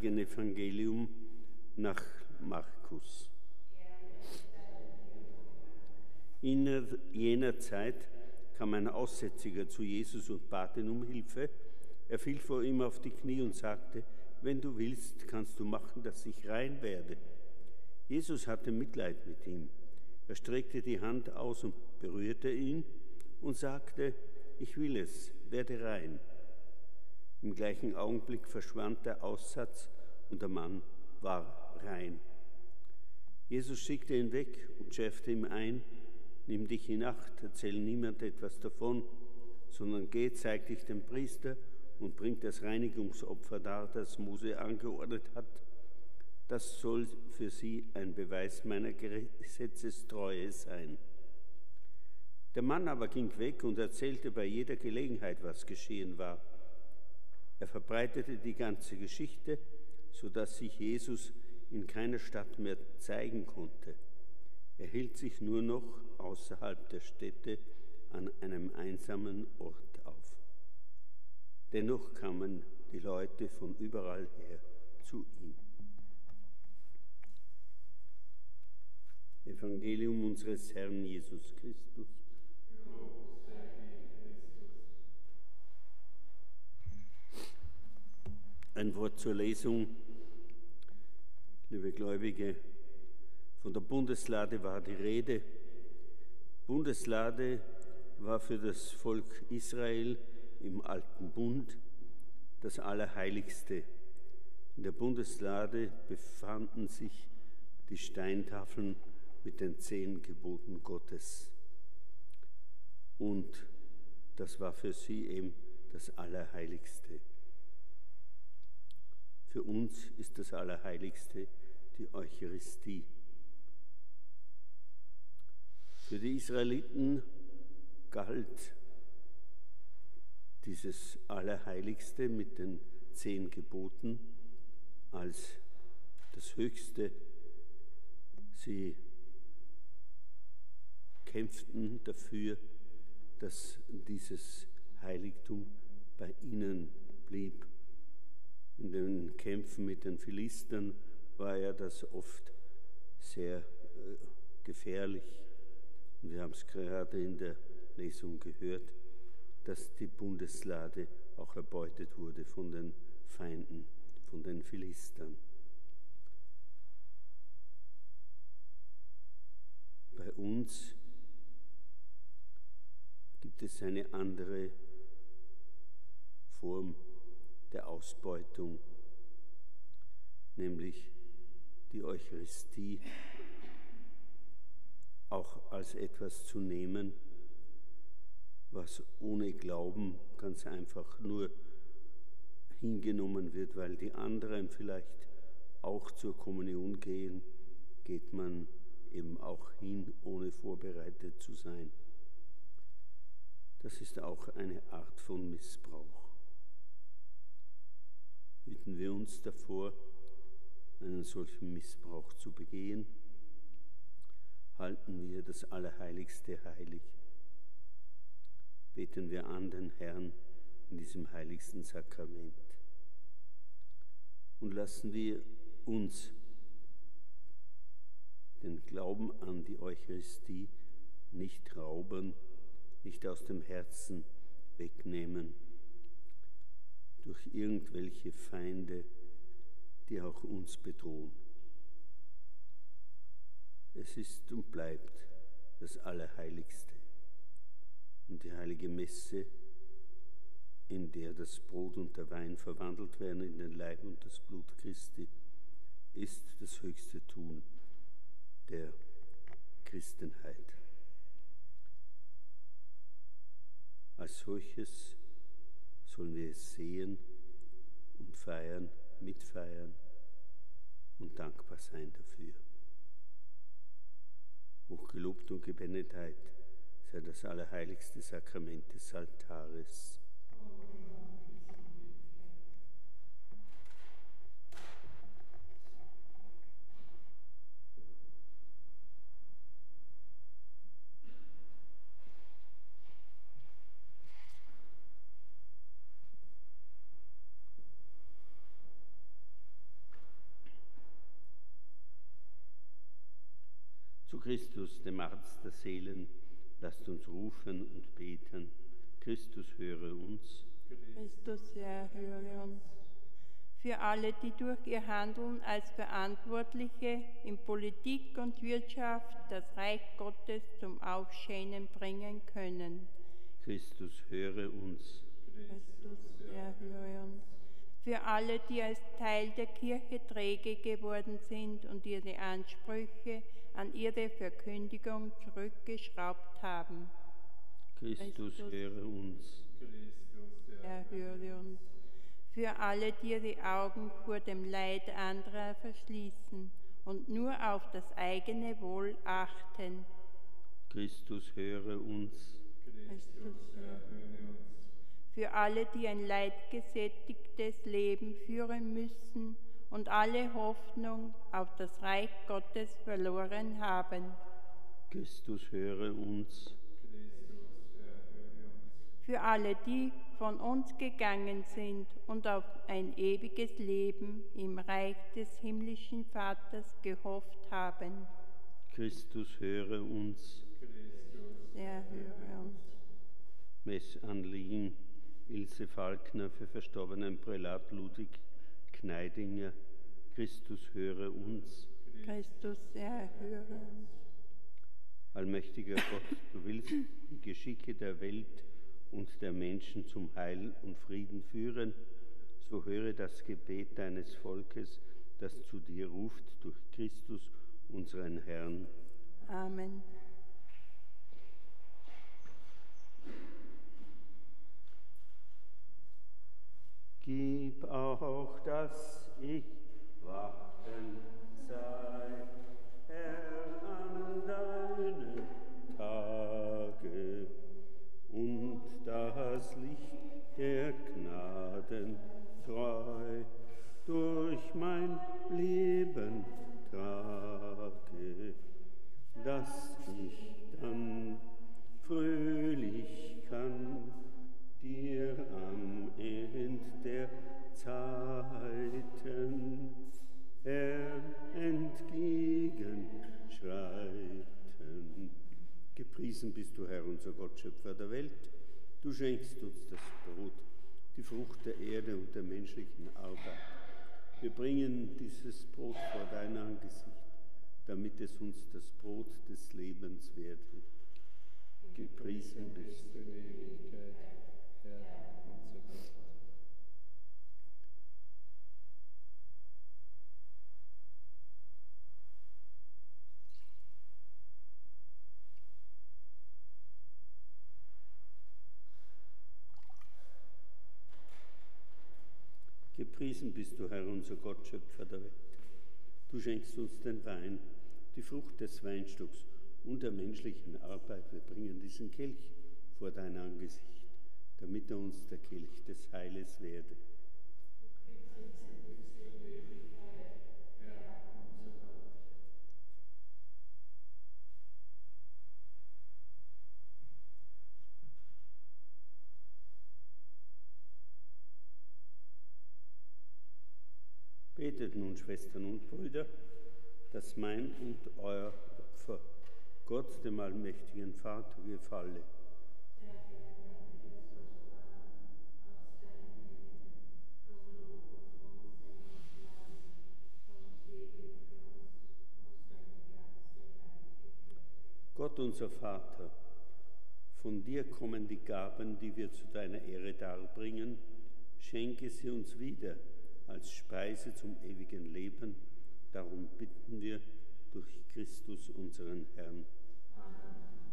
heiligen Evangelium nach Markus. In jener Zeit kam ein Aussätziger zu Jesus und bat ihn um Hilfe. Er fiel vor ihm auf die Knie und sagte: Wenn du willst, kannst du machen, dass ich rein werde. Jesus hatte Mitleid mit ihm. Er streckte die Hand aus und berührte ihn und sagte: Ich will es, werde rein. Im gleichen Augenblick verschwand der Aussatz und der Mann war rein. Jesus schickte ihn weg und schärfte ihm ein: Nimm dich in Acht, erzähl niemand etwas davon, sondern geh, zeig dich dem Priester und bring das Reinigungsopfer dar, das Mose angeordnet hat. Das soll für sie ein Beweis meiner Gesetzestreue sein. Der Mann aber ging weg und erzählte bei jeder Gelegenheit, was geschehen war. Er verbreitete die ganze Geschichte, sodass sich Jesus in keiner Stadt mehr zeigen konnte. Er hielt sich nur noch außerhalb der Städte an einem einsamen Ort auf. Dennoch kamen die Leute von überall her zu ihm. Evangelium unseres Herrn Jesus Christus. Lob sei dir, Christus. Ein Wort zur Lesung. Liebe Gläubige, von der Bundeslade war die Rede. Bundeslade war für das Volk Israel im Alten Bund das Allerheiligste. In der Bundeslade befanden sich die Steintafeln mit den 10 Geboten Gottes. Und das war für sie eben das Allerheiligste. Für uns ist das Allerheiligste die Eucharistie. Für die Israeliten galt dieses Allerheiligste mit den 10 Geboten als das Höchste. Sie kämpften dafür, dass dieses Heiligtum bei ihnen blieb. In den Kämpfen mit den Philistern war ja das oft sehr gefährlich. Und wir haben es gerade in der Lesung gehört, dass die Bundeslade auch erbeutet wurde von den Feinden, von den Philistern. Bei uns gibt es eine andere Form der Ausbeutung, nämlich die Eucharistie auch als etwas zu nehmen, was ohne Glauben ganz einfach nur hingenommen wird, weil die anderen vielleicht auch zur Kommunion gehen, geht man eben auch hin, ohne vorbereitet zu sein. Das ist auch eine Art von Missbrauch. Hüten wir uns davor, einen solchen Missbrauch zu begehen. Halten wir das Allerheiligste heilig. Beten wir an den Herrn in diesem heiligsten Sakrament. Und lassen wir uns den Glauben an die Eucharistie nicht rauben, nicht aus dem Herzen wegnehmen durch irgendwelche Feinde, die auch uns bedrohen. Es ist und bleibt das Allerheiligste. Und die heilige Messe, in der das Brot und der Wein verwandelt werden in den Leib und das Blut Christi, ist das höchste Tun der Christenheit. Als solches sollen wir es sehen und feiern, mitfeiern und dankbar sein dafür. Hochgelobt und Gebenedeit sei das allerheiligste Sakrament des Altares. Zu Christus, dem Arzt der Seelen, lasst uns rufen und beten. Christus, höre uns. Christus, Herr, höre uns. Für alle, die durch ihr Handeln als Verantwortliche in Politik und Wirtschaft das Reich Gottes zum Aufscheinen bringen können. Christus, höre uns. Christus, Herr, höre uns. Für alle, die als Teil der Kirche träge geworden sind und ihre Ansprüche an ihre Verkündigung zurückgeschraubt haben. Christus, höre uns. Herr, höre uns. Für alle, die ihre Augen vor dem Leid anderer verschließen und nur auf das eigene Wohl achten. Christus, höre uns. Christus, höre uns. Für alle, die ein leidgesättigtes Leben führen müssen und alle Hoffnung auf das Reich Gottes verloren haben. Christus, höre uns. Für alle, die von uns gegangen sind und auf ein ewiges Leben im Reich des himmlischen Vaters gehofft haben. Christus, höre uns. Herr, höre uns. Messanliegen Ilse Falkner für verstorbenen Prälat Ludwig Kneidinger. Christus, höre uns. Christus, Herr, höre uns. Allmächtiger Gott, du willst die Geschicke der Welt und der Menschen zum Heil und Frieden führen, so höre das Gebet deines Volkes, das zu dir ruft durch Christus, unseren Herrn. Amen. Gib auch, dass ich wachend sei, Herr, an deinem Tage, und das Licht der Gnaden treu durch mein Leben trage, dass ich dann fröhlich kann dir am End der Zeiten entgegenschreiten. Gepriesen bist du, Herr, unser Gott, Schöpfer der Welt. Du schenkst uns das Brot, die Frucht der Erde und der menschlichen Arbeit. Wir bringen dieses Brot vor dein Angesicht, damit es uns das Brot des Lebens werde. Gepriesen bist du in Ewigkeit, Herr, unser Gott. Gepriesen bist du, Herr, unser Gott, Schöpfer der Welt. Du schenkst uns den Wein, die Frucht des Weinstocks und der menschlichen Arbeit. Wir bringen diesen Kelch vor dein Angesicht, damit er uns der Kelch des Heiles werde. Betet nun, Schwestern und Brüder, dass mein und euer Opfer Gott, dem allmächtigen Vater, gefalle. Gott, unser Vater, von dir kommen die Gaben, die wir zu deiner Ehre darbringen. Schenke sie uns wieder als Speise zum ewigen Leben. Darum bitten wir durch Christus, unseren Herrn. Amen.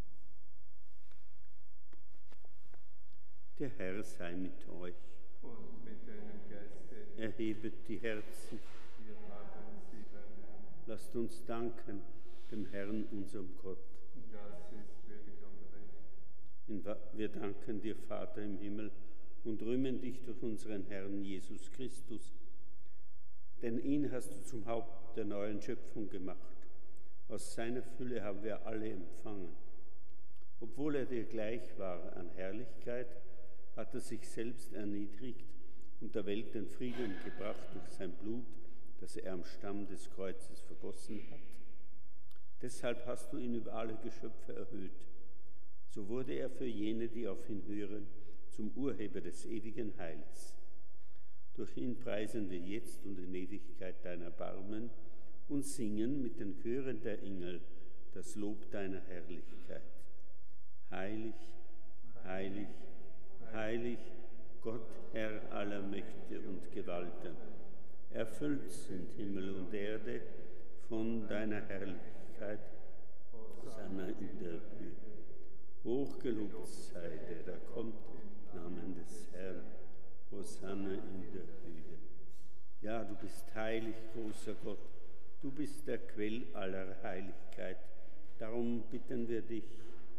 Der Herr sei mit euch. Und mit deinem Geiste. Erhebet die Herzen. Wir haben sie beim Herrn. Lasst uns danken dem Herrn, unserem Gott. Das ist würdig und recht. Wir danken dir, Vater im Himmel, und rühmen dich durch unseren Herrn Jesus Christus. Denn ihn hast du zum Haupt der neuen Schöpfung gemacht. Aus seiner Fülle haben wir alle empfangen. Obwohl er dir gleich war an Herrlichkeit, hat er sich selbst erniedrigt und der Welt den Frieden gebracht durch sein Blut, das er am Stamm des Kreuzes vergossen hat. Deshalb hast du ihn über alle Geschöpfe erhöht. So wurde er für jene, die auf ihn hören, zum Urheber des ewigen Heils. Durch ihn preisen wir jetzt und in Ewigkeit dein Erbarmen und singen mit den Chören der Engel das Lob deiner Herrlichkeit. Heilig, heilig, heilig, Gott, Herr aller Mächte und Gewalten. Erfüllt sind Himmel und Erde von deiner Herrlichkeit, Hosanna in der Höhe. Hochgelobt sei der, der kommt im Namen des Herrn, Hosanna in der Höhe. Ja, du bist heilig, großer Gott, du bist der Quell aller Heiligkeit. Darum bitten wir dich,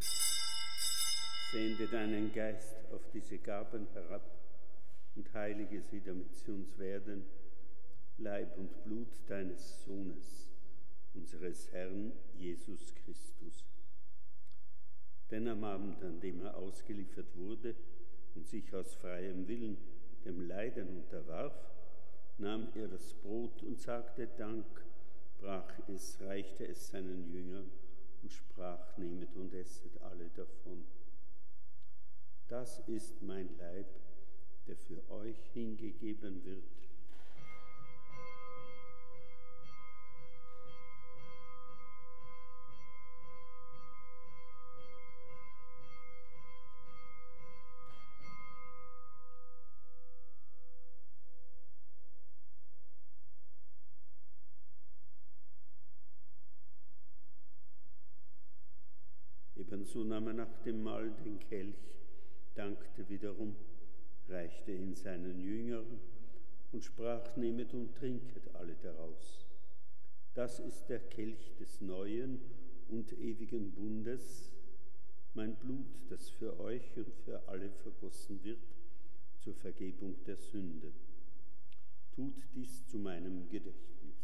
sende deinen Geist auf diese Gaben herab und heilige sie, damit sie uns werden, Leib und Blut deines Sohnes, unseres Herrn Jesus Christus. Denn am Abend, an dem er ausgeliefert wurde und sich aus freiem Willen dem Leiden unterwarf, nahm er das Brot und sagte Dank, brach es, reichte es seinen Jüngern und sprach, nehmet und esset alle davon. Das ist mein Leib, der für euch hingegeben wird. Ebenso nahm er nach dem Mahl den Kelch, dankte wiederum, reichte ihn seinen Jüngern und sprach, nehmet und trinket alle daraus. Das ist der Kelch des neuen und ewigen Bundes, mein Blut, das für euch und für alle vergossen wird, zur Vergebung der Sünde. Tut dies zu meinem Gedächtnis.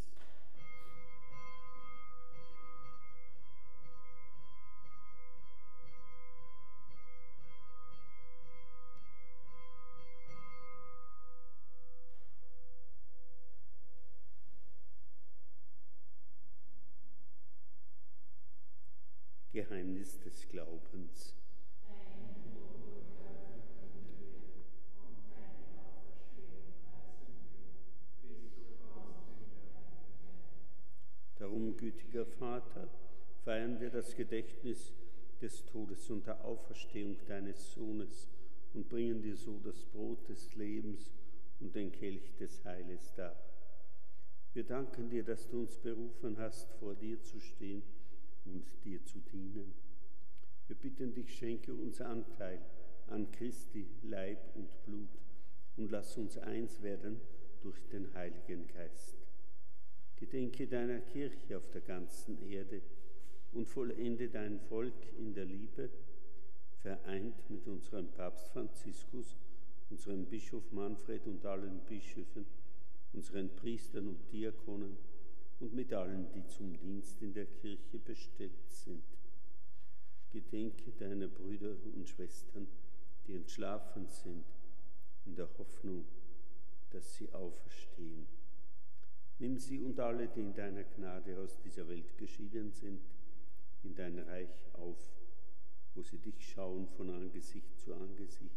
Geheimnis des Glaubens. Darum, gütiger Vater, feiern wir das Gedächtnis des Todes und der Auferstehung deines Sohnes und bringen dir so das Brot des Lebens und den Kelch des Heiles dar. Wir danken dir, dass du uns berufen hast, vor dir zu stehen und dir zu dienen. Wir bitten dich, schenke uns Anteil an Christi Leib und Blut und lass uns eins werden durch den Heiligen Geist. Gedenke deiner Kirche auf der ganzen Erde und vollende dein Volk in der Liebe, vereint mit unserem Papst Franziskus, unserem Bischof Manfred und allen Bischöfen, unseren Priestern und Diakonen und mit allen, die zum Dienst in der Kirche bestellt sind. Gedenke deiner Brüder und Schwestern, die entschlafen sind, in der Hoffnung, dass sie auferstehen. Nimm sie und alle, die in deiner Gnade aus dieser Welt geschieden sind, in dein Reich auf, wo sie dich schauen von Angesicht zu Angesicht.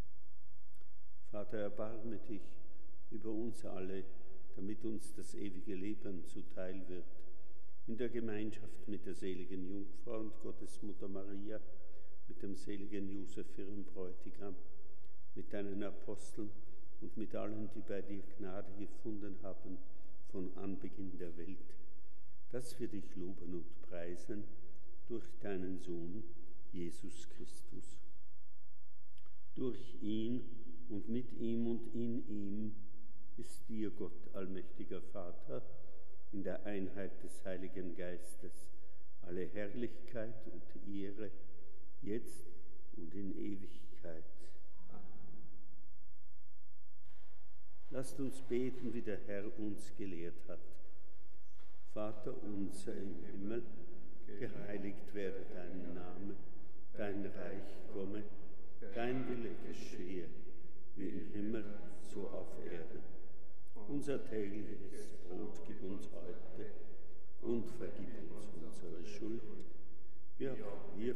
Vater, erbarme dich über uns alle, damit uns das ewige Leben zuteil wird, in der Gemeinschaft mit der seligen Jungfrau und Gottesmutter Maria, mit dem seligen Josef, ihrem Bräutigam, mit deinen Aposteln und mit allen, die bei dir Gnade gefunden haben, von Anbeginn der Welt, dass wir dich loben und preisen durch deinen Sohn, Jesus Christus. Durch ihn und mit ihm und in ihm ist dir, Gott, allmächtiger Vater, in der Einheit des Heiligen Geistes, alle Herrlichkeit und Ehre, jetzt und in Ewigkeit. Amen. Lasst uns beten, wie der Herr uns gelehrt hat. Vater unser im Himmel, geheiligt werde dein Name, dein Reich komme, dein Wille geschehe, wie im Himmel, so auf Erden. Unser tägliches Brot gib uns heute und vergib uns unsere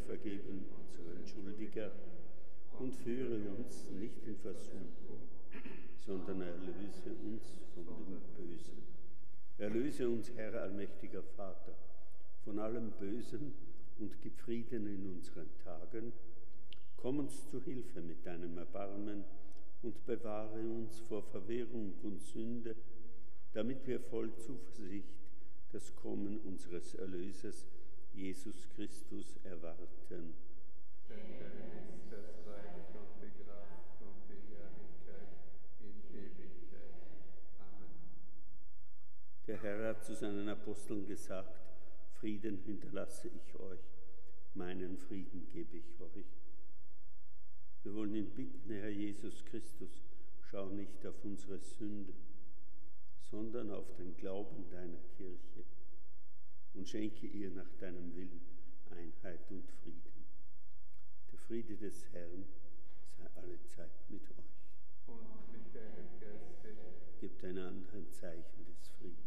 vergeben unseren Schuldiger und führe uns nicht in Versuchung, sondern erlöse uns von dem Bösen. Erlöse uns, Herr allmächtiger Vater, von allem Bösen und gib Frieden in unseren Tagen. Komm uns zu Hilfe mit deinem Erbarmen und bewahre uns vor Verwirrung und Sünde, damit wir voll Zuversicht das Kommen unseres Erlösers, Jesus Christus, erwarten. Denn dein ist das Reich und die Kraft und die Herrlichkeit in Ewigkeit. Amen. Der Herr hat zu seinen Aposteln gesagt: Frieden hinterlasse ich euch, meinen Frieden gebe ich euch. Wir wollen ihn bitten, Herr Jesus Christus, schau nicht auf unsere Sünde, sondern auf den Glauben deiner Kirche und schenke ihr nach deinem Willen Einheit und Frieden. Der Friede des Herrn sei allezeit mit euch. Und mit deinem Geiste. Gebt einander ein Zeichen des Friedens.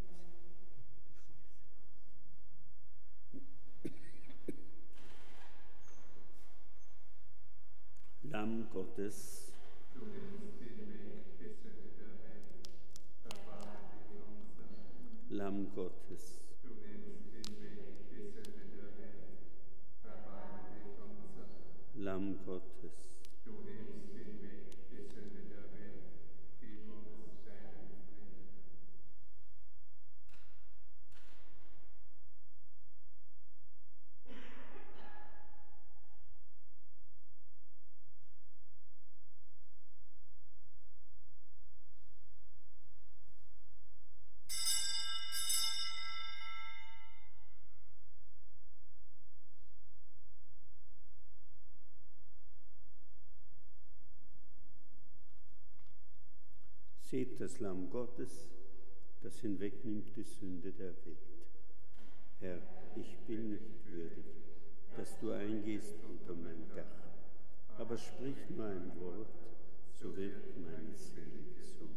Lamm Gottes, Du nimmst den Weg der Sünde der Welt. Erbarme dich unser. Lamm Gottes, Du nimmst den Weg der Sünde der Welt. Erbarme dich unser. Lamm Gottes, Du nimmst den Weg der Sünde der Welt. Gib uns deinen Frieden. seht das Lamm Gottes, das hinwegnimmt die Sünde der Welt. Herr, ich bin nicht würdig, dass du eingehst unter mein Dach, aber sprich nur ein Wort, so wird meine Seele gesund.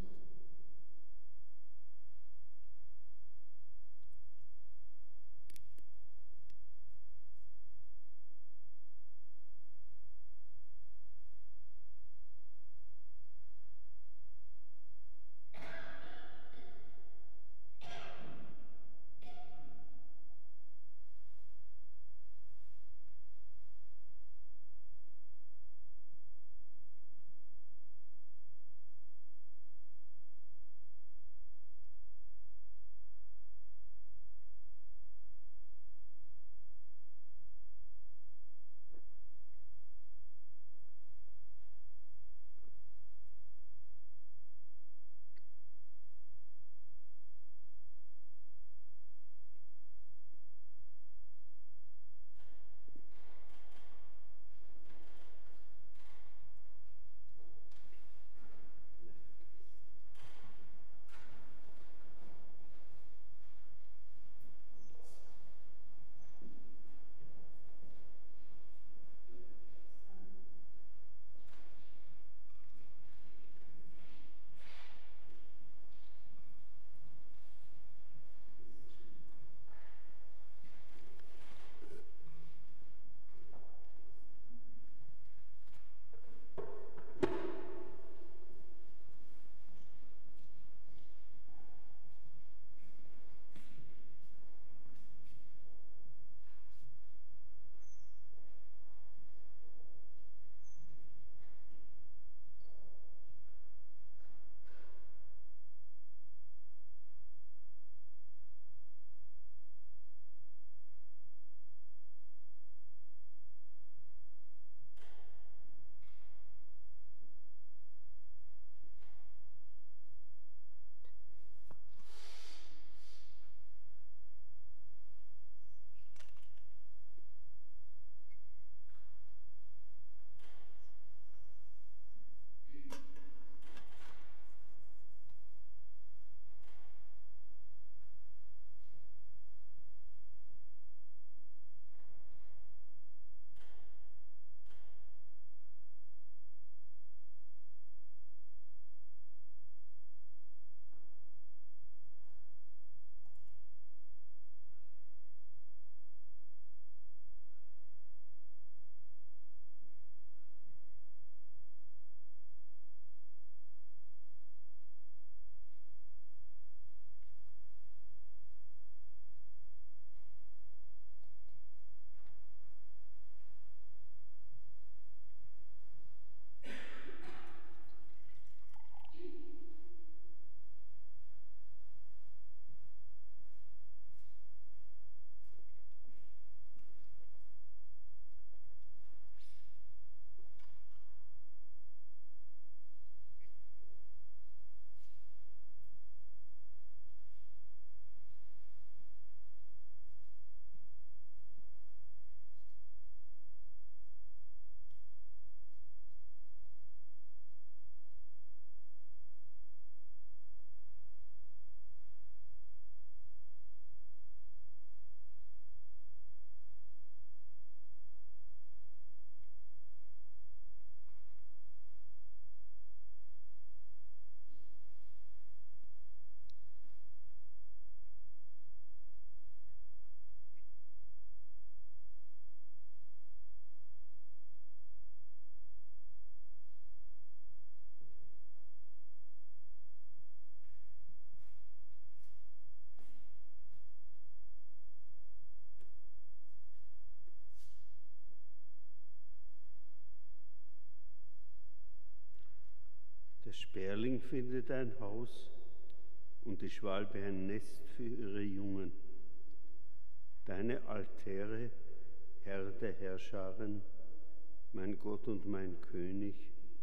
Der Sperling findet ein Haus und die Schwalbe ein Nest für ihre Jungen. Deine Altäre, Herr der Herrscharen, mein Gott und mein König,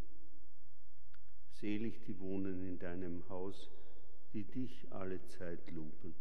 selig die wohnen in deinem Haus, die dich alle Zeit loben.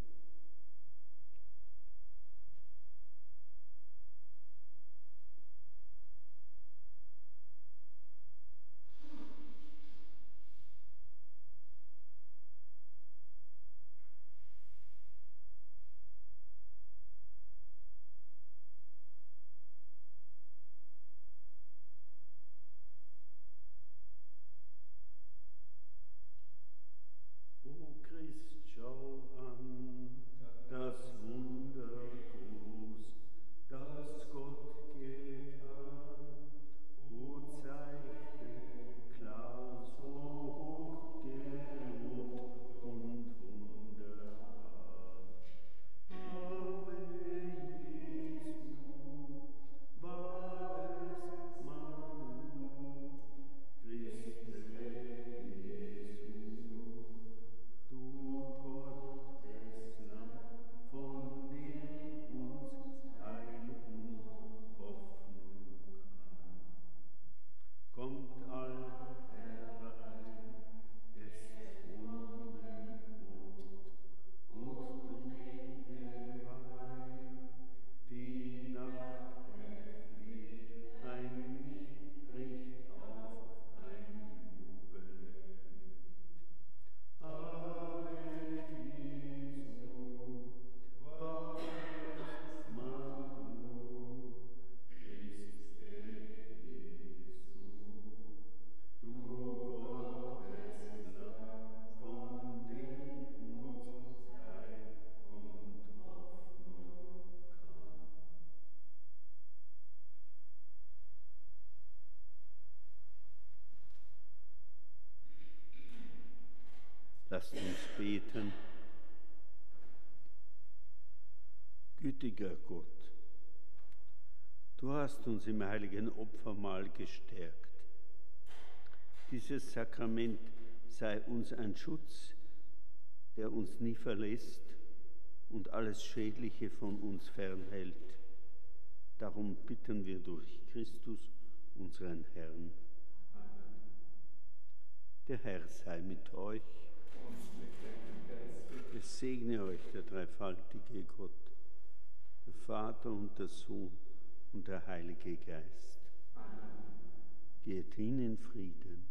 Lasst uns beten. Gütiger Gott, du hast uns im heiligen Opfermahl gestärkt. Dieses Sakrament sei uns ein Schutz, der uns nie verlässt und alles Schädliche von uns fernhält. Darum bitten wir durch Christus, unseren Herrn. Amen. Der Herr sei mit euch. Es segne euch der dreifaltige Gott, der Vater und der Sohn und der Heilige Geist. Amen. Geht hin in Frieden.